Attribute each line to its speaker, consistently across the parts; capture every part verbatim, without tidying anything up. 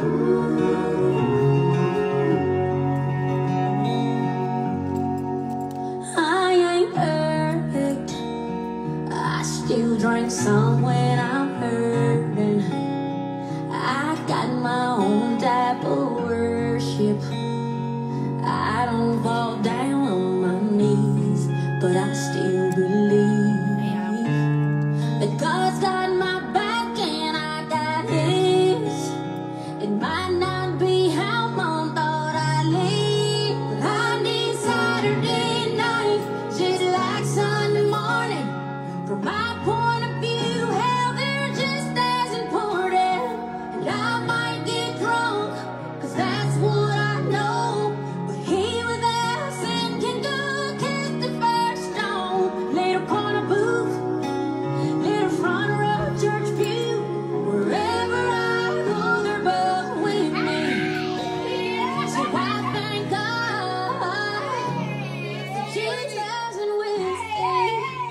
Speaker 1: I ain't perfect. I still drink some when I'm hurting. I got my own type of worship. I don't fall down on my knees, but I still believe that God's got my back and I got His. It might not be how Mom thought I'd leave, but I need Saturday night just like Sunday morning. From my point of view, hell, they're just as important. And I might get drunk, cause that's what I know. But He with us and can go kiss the first stone. Laid upon a booth, little front row church pew. Wherever I go, they're both with me. So I thank God for Jesus and whiskey.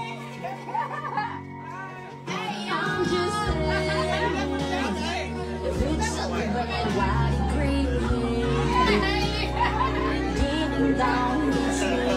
Speaker 1: I'm just saying, if it's so bad, why did grieve? Getting down, it's